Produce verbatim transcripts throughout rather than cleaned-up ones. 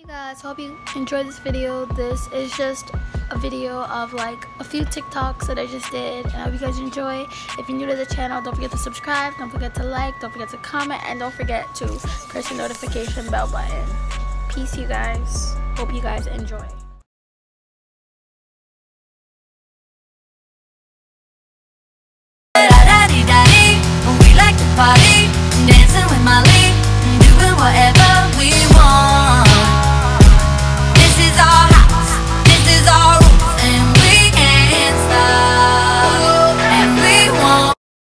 Guys, hope you enjoyed this video. This is just a video of like a few TikToks that I just did, and I hope you guys enjoy. If you're new to the channel, don't forget to subscribe, don't forget to like, don't forget to comment, and don't forget to press the notification bell button. Peace, you guys. Hope you guys enjoy. We like to party, dancing with Molly, doing whatever we want. This is our house, this is our rules, and we can't stop. And we won't.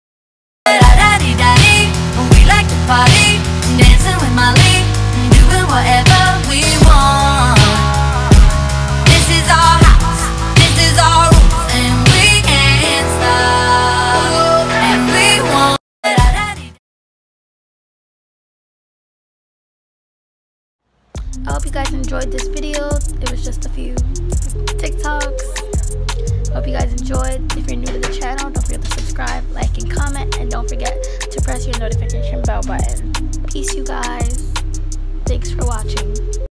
We like to party, dancing with Molly, doing whatever we want. This is our house, this is our rules, and we can't stop. And we won't. I hope you guys enjoyed this video. It was just a few TikToks. Hope you guys enjoyed. If you're new to the channel, don't forget to subscribe, like, and comment, and don't forget to press your notification bell button. Peace, you guys. Thanks for watching.